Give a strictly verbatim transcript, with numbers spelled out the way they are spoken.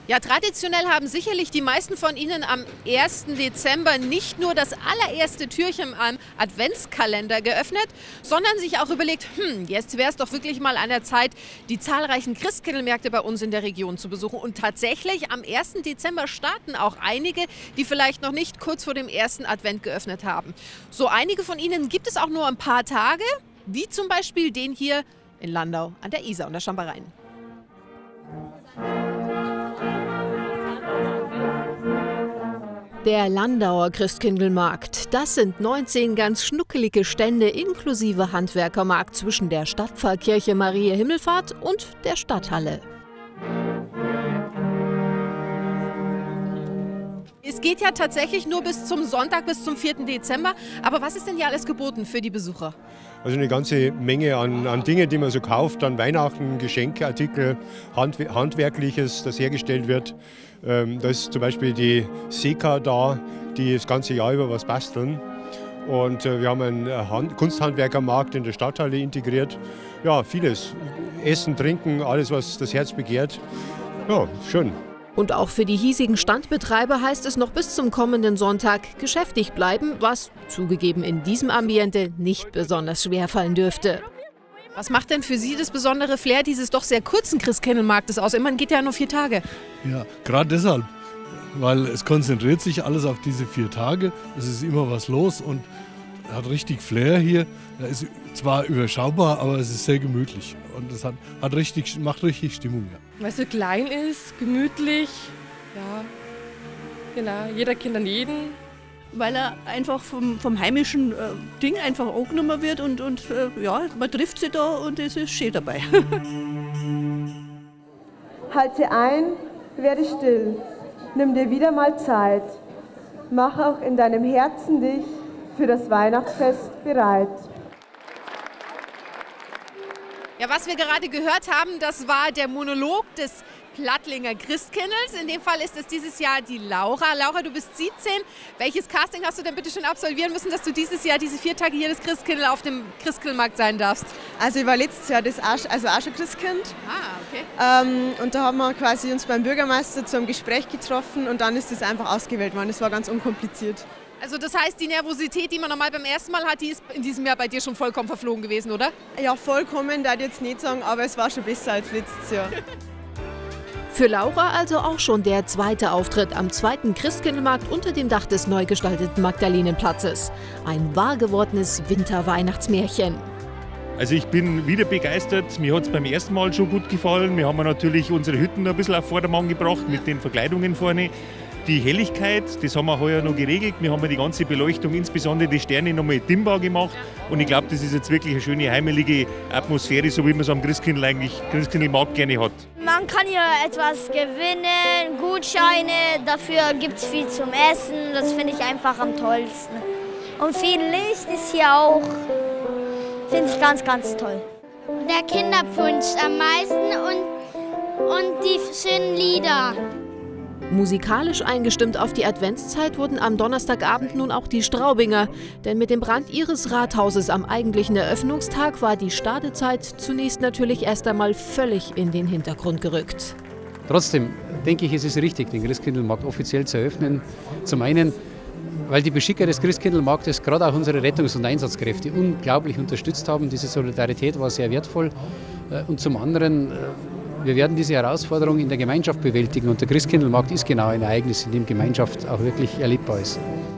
Ja, traditionell haben sicherlich die meisten von Ihnen am ersten Dezember nicht nur das allererste Türchen am Adventskalender geöffnet, sondern sich auch überlegt, hm, jetzt wäre es doch wirklich mal an der Zeit, die zahlreichen Christkindlmärkte bei uns in der Region zu besuchen. Und tatsächlich am ersten Dezember starten auch einige, die vielleicht noch nicht kurz vor dem ersten Advent geöffnet haben. So einige von ihnen gibt es auch nur ein paar Tage, wie zum Beispiel den hier in Landau an der Isar und der Schrambereien. Der Landauer Christkindlmarkt. Das sind neunzehn ganz schnuckelige Stände inklusive Handwerkermarkt zwischen der Stadtpfarrkirche Mariä Himmelfahrt und der Stadthalle. Es geht ja tatsächlich nur bis zum Sonntag, bis zum vierten Dezember. Aber was ist denn hier alles geboten für die Besucher? Also eine ganze Menge an, an Dingen, die man so kauft, an Weihnachten, Geschenkeartikel, Hand, Handwerkliches, das hergestellt wird. Ähm, da ist zum Beispiel die Seka da, die das ganze Jahr über was basteln. Und äh, wir haben einen Hand, Kunsthandwerkermarkt in der Stadthalle integriert. Ja, vieles. Essen, Trinken, alles, was das Herz begehrt. Ja, schön. Und auch für die hiesigen Standbetreiber heißt es noch bis zum kommenden Sonntag geschäftig bleiben, was zugegeben in diesem Ambiente nicht besonders schwer fallen dürfte. Was macht denn für Sie das besondere Flair dieses doch sehr kurzen Christkindlmarktes aus? Immerhin geht ja nur vier Tage. Ja, gerade deshalb, weil es konzentriert sich alles auf diese vier Tage. Es ist immer was los und hat richtig Flair hier. Er ist zwar überschaubar, aber es ist sehr gemütlich und es hat, hat richtig, macht richtig Stimmung. Ja. Weil es so klein ist, gemütlich, ja, genau, jeder kennt an jeden. Weil er einfach vom, vom heimischen äh, Ding einfach angenommen wird und, und äh, ja, man trifft sie da und es ist schön dabei. Halte ein, werde still, nimm dir wieder mal Zeit, mach auch in deinem Herzen dich für das Weihnachtsfest bereit. Ja, was wir gerade gehört haben, das war der Monolog des Plattlinger Christkindls. In dem Fall ist es dieses Jahr die Laura. Laura, du bist siebzehn. Welches Casting hast du denn bitte schon absolvieren müssen, dass du dieses Jahr diese vier Tage hier das Christkindl auf dem Christkindlmarkt sein darfst? Also ich war letztes Jahr das auch, also auch schon Christkind. Ah, okay. Ähm, und da haben wir quasi uns beim Bürgermeister zu einem Gespräch getroffen und dann ist das einfach ausgewählt worden. Das war ganz unkompliziert. Also das heißt, die Nervosität, die man normal beim ersten Mal hat, die ist in diesem Jahr bei dir schon vollkommen verflogen gewesen, oder? Ja, vollkommen, da ich jetzt nicht sagen, aber es war schon besser als letztes Jahr. Für Laura also auch schon der zweite Auftritt am zweiten Christkindlmarkt unter dem Dach des neu gestalteten Magdalenenplatzes. Ein wahr gewordenes Winter-Weihnachtsmärchen. Also ich bin wieder begeistert. Mir hat es beim ersten Mal schon gut gefallen. Wir haben natürlich unsere Hütten ein bisschen auf Vordermann gebracht mit den Verkleidungen vorne. Die Helligkeit, das haben wir heuer noch geregelt. Wir haben die ganze Beleuchtung, insbesondere die Sterne, nochmal dimmbar gemacht. Und ich glaube, das ist jetzt wirklich eine schöne heimelige Atmosphäre, so wie man es am Christkindl eigentlich, Christkindlmarkt gerne hat. Man kann hier etwas gewinnen, Gutscheine, dafür gibt es viel zum Essen. Das finde ich einfach am tollsten. Und viel Licht ist hier auch, finde ich ganz, ganz toll. Der Kinderpunsch am meisten und, und die schönen Lieder. Musikalisch eingestimmt auf die Adventszeit wurden am Donnerstagabend nun auch die Straubinger. Denn mit dem Brand ihres Rathauses am eigentlichen Eröffnungstag war die Stadezeit zunächst natürlich erst einmal völlig in den Hintergrund gerückt. Trotzdem denke ich, es ist richtig, den Christkindlmarkt offiziell zu eröffnen. Zum einen, weil die Beschicker des Christkindlmarktes, gerade auch unsere Rettungs- und Einsatzkräfte, unglaublich unterstützt haben. Diese Solidarität war sehr wertvoll. Und zum anderen, wir werden diese Herausforderung in der Gemeinschaft bewältigen und der Christkindlmarkt ist genau ein Ereignis, in dem Gemeinschaft auch wirklich erlebbar ist.